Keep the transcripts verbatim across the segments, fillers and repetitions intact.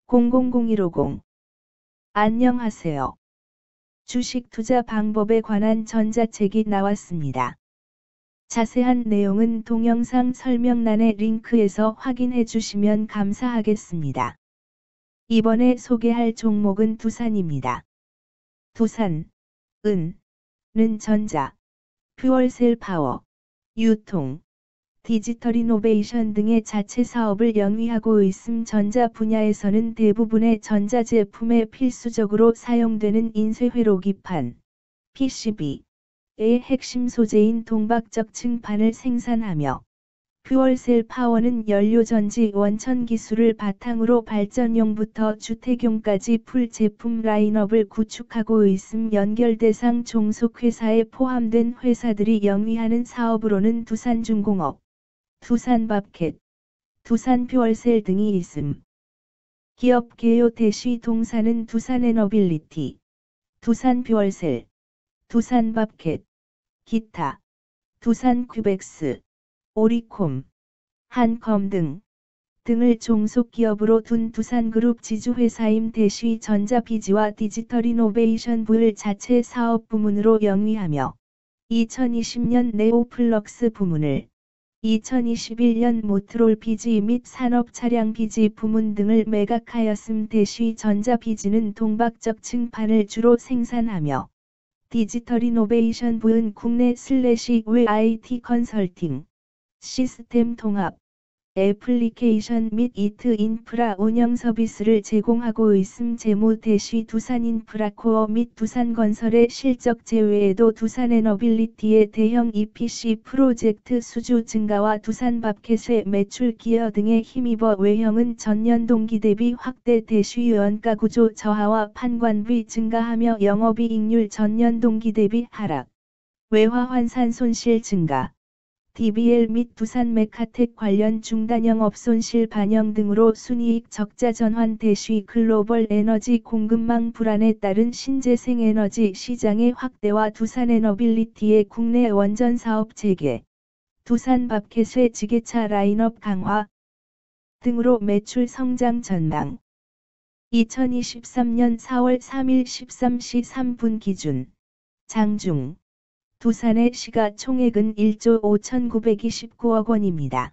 공공공일오공. 안녕하세요. 주식 투자 방법에 관한 전자책이 나왔습니다. 자세한 내용은 동영상 설명란의 링크에서 확인해 주시면 감사하겠습니다. 이번에 소개할 종목은 두산입니다. 두산, 은, 는 전자, 퓨얼셀 파워, 유통, 디지털 이노베이션 등의 자체 사업을 영위하고 있음. 전자 분야에서는 대부분의 전자제품에 필수적으로 사용되는 인쇄회로 기판, 피씨비의 핵심 소재인 동박적 층판을 생산하며, 퓨얼셀 파워는 연료전지 원천 기술을 바탕으로 발전용부터 주택용까지 풀 제품 라인업을 구축하고 있음. 연결 대상 종속회사에 포함된 회사들이 영위하는 사업으로는 두산중공업, 두산밥켓, 두산퓨얼셀 등이 있음. 기업 개요 대시 동사는 두산에너빌리티, 두산퓨얼셀, 두산밥켓, 기타, 두산큐벡스, 오리콤, 한컴 등, 등을 종속기업으로 둔 두산그룹 지주회사임. 대시 전자비지와 디지털 이노베이션 부를 자체 사업 부문으로 영위하며, 이천이십 년 네오플럭스 부문을, 이천이십일 년 모트롤 비지 및 산업차량 비지 부문 등을 매각하였음. 대시 전자비지는 동박적 층판을 주로 생산하며, 디지털 이노베이션 부은 국내 슬래시 외 아이티 컨설팅, 시스템 통합, 애플리케이션 및 이트 인프라 운영 서비스를 제공하고 있음. 재무 대시 두산인프라코어 및 두산건설의 실적 제외에도 두산에너빌리티의 대형 이피씨 프로젝트 수주 증가와 두산밥켓의 매출 기여 등에 힘입어 외형은 전년 동기 대비 확대. 대시 원가 구조 저하와 판관비 증가하며 영업이익률 전년 동기 대비 하락, 외화 환산 손실 증가, 디비엘 및 두산 메카텍 관련 중단 영업 손실 반영 등으로 순이익 적자 전환. 대시 글로벌 에너지 공급망 불안에 따른 신재생 에너지 시장의 확대와 두산에너빌리티의 국내 원전 사업 재개, 두산밥켓의 지게차 라인업 강화 등으로 매출 성장 전망. 이천이십삼 년 사월 삼일 십삼 시 삼 분 기준 장중 두산의 시가총액은 일조 오천구백이십구억 원입니다.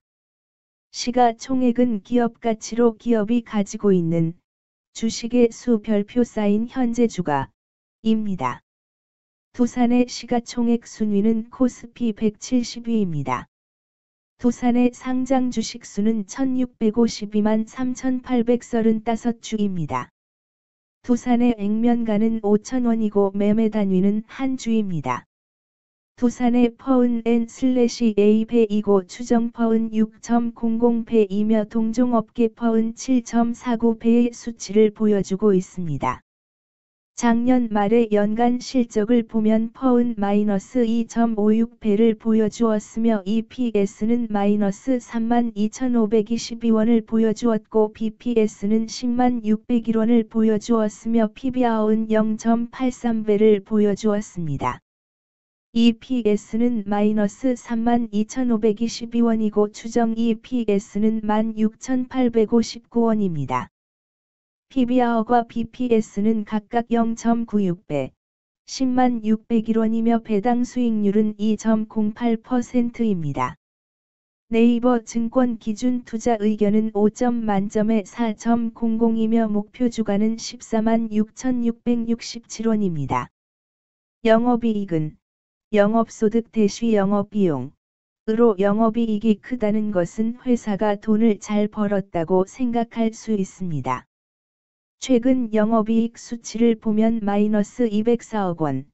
시가총액은 기업가치로 기업이 가지고 있는 주식의 수 별표 쌓인 현재 주가입니다. 두산의 시가총액 순위는 코스피 백칠십 위입니다. 두산의 상장 주식 수는 천육백오십이만 삼천팔백삼십오 주입니다. 두산의 액면가는 오천 원이고 매매 단위는 한 주입니다. 두산의 퍼은 엔 슬래시 에이 배이고 추정 퍼은 육 점 공공 배이며 동종업계 퍼은 칠 점 사구 배의 수치를 보여주고 있습니다. 작년 말의 연간 실적을 보면 퍼은 마이너스 이 점 오육 배를 보여주었으며 이피에스는 마이너스 삼만 이천오백이십이 원을 보여주었고 비피에스는 십만 육백일 원을 보여주었으며 피비알은 영 점 팔삼 배를 보여주었습니다. 이피에스는 마이너스 삼만 이천오백이십이 원이고 추정 이피에스는 만 육천팔백오십구 원입니다. 피비알과 비피에스는 각각 영 점 구육 배, 십만 육백일 원이며 배당 수익률은 이 점 공팔 퍼센트입니다. 네이버 증권 기준 투자 의견은 오 점 만점에 사 점 공공이며 목표 주가는 십사만 육천육백육십칠 원입니다. 영업이익은 영업소득 대시 영업비용 으로 영업이익이 크다는 것은 회사가 돈을 잘 벌었다고 생각할 수 있습니다. 최근 영업이익 수치를 보면 마이너스 이백사억 원,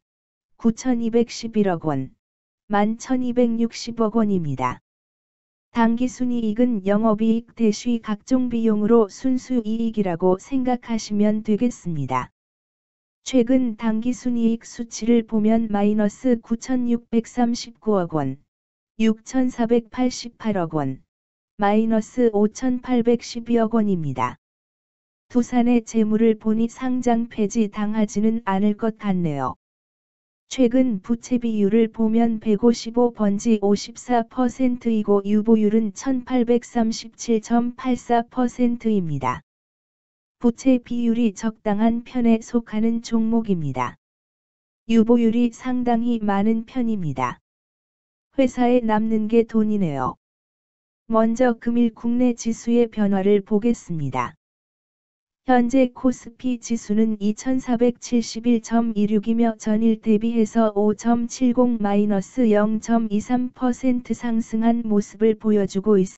구천이백십일억 원, 만 천이백육십억 원입니다. 당기순이익은 영업이익 대시 각종 비용으로 순수이익이라고 생각하시면 되겠습니다. 최근 당기순이익 수치를 보면 마이너스 구천육백삼십구억 원, 육천사백팔십팔억 원, 마이너스 오천팔백십이억 원입니다. 두산의 재물을 보니 상장 폐지 당하지는 않을 것 같네요. 최근 부채 비율을 보면 백오십오 번지 오십사 퍼센트이고 유보율은 천팔백삼십칠 점 팔사 퍼센트입니다. 부채 비율이 적당한 편에 속하는 종목입니다. 유보율이 상당히 많은 편입니다. 회사에 남는 게 돈이네요. 먼저 금일 국내 지수의 변화를 보겠습니다. 현재 코스피 지수는 이천사백칠십일 점 이육이며 전일 대비해서 오 점 칠십 영점 이삼 퍼센트 상승한 모습을 보여주고 있습니다.